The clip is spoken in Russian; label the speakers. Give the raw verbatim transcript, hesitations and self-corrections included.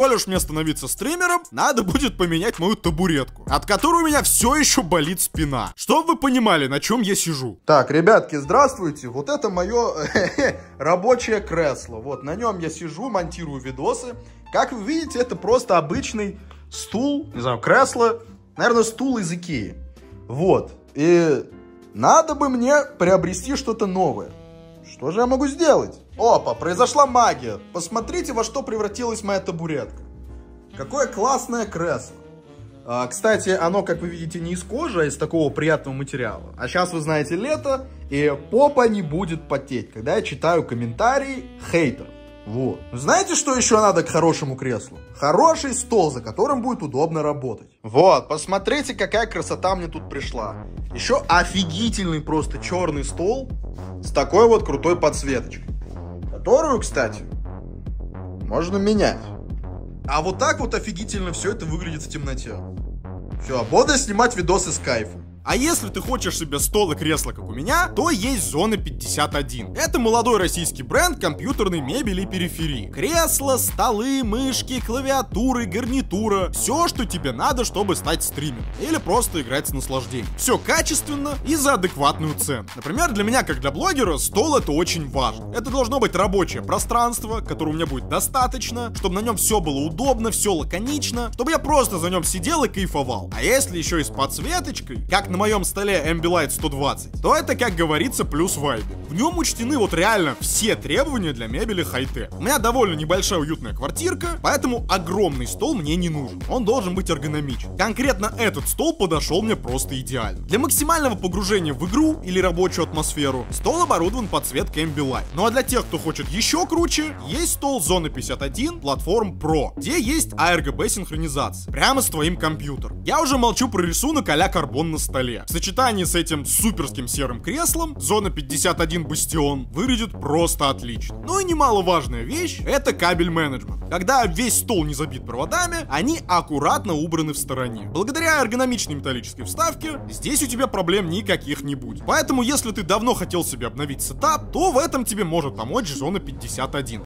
Speaker 1: Коль уж мне становиться стримером, надо будет поменять мою табуретку, от которой у меня все еще болит спина. Чтобы вы понимали, на чем я сижу.
Speaker 2: Так, ребятки, здравствуйте. Вот это мое рабочее кресло. Вот, на нем я сижу, монтирую видосы. Как вы видите, это просто обычный стул, не знаю, кресло. Наверное, стул из Икеи. Вот. И надо бы мне приобрести что-то новое. Что же я могу сделать? Опа, произошла магия. Посмотрите, во что превратилась моя табуретка. Какое классное кресло. А, кстати, оно, как вы видите, не из кожи, а из такого приятного материала. А сейчас, вы знаете, лето, и попа не будет потеть, когда я читаю комментарии хейтеров. Вот. Знаете, что еще надо к хорошему креслу? Хороший стол, за которым будет удобно работать. Вот, посмотрите, какая красота мне тут пришла. Еще офигительный просто черный стол с такой вот крутой подсветочкой. Которую, кстати, можно менять. А вот так вот офигительно все это выглядит в темноте. Все, буду снимать видосы с кайфом.
Speaker 1: А если ты хочешь себе стол и кресло, как у меня, то есть Зона пятьдесят один. Это молодой российский бренд компьютерной мебели и периферии. Кресла, столы, мышки, клавиатуры, гарнитура. Все, что тебе надо, чтобы стать стримером. Или просто играть с наслаждением. Все качественно и за адекватную цену. Например, для меня, как для блогера, стол это очень важно. Это должно быть рабочее пространство, которое у меня будет достаточно, чтобы на нем все было удобно, все лаконично, чтобы я просто за нем сидел и кайфовал. А если еще и с подсветочкой, как на моем столе Ambilight сто двадцать, то это, как говорится, плюс вайбе. В нем учтены вот реально все требования для мебели хай-тек. У меня довольно небольшая уютная квартирка, поэтому огромный стол мне не нужен. Он должен быть эргономичен. Конкретно этот стол подошел мне просто идеально. Для максимального погружения в игру или рабочую атмосферу стол оборудован подсветкой Ambilight. Ну а для тех, кто хочет еще круче, есть стол Зона пятьдесят один Platform Pro, где есть эй ар джи би синхронизация прямо с твоим компьютером. Я уже молчу про рисунок а-ля карбон на столе. В сочетании с этим суперским серым креслом Зона пятьдесят один Бастион выглядит просто отлично. Ну и немаловажная вещь — это кабель менеджмент. Когда весь стол не забит проводами, они аккуратно убраны в стороне. Благодаря эргономичной металлической вставке здесь у тебя проблем никаких не будет. Поэтому если ты давно хотел себе обновить сетап, то в этом тебе может помочь Зона пятьдесят один.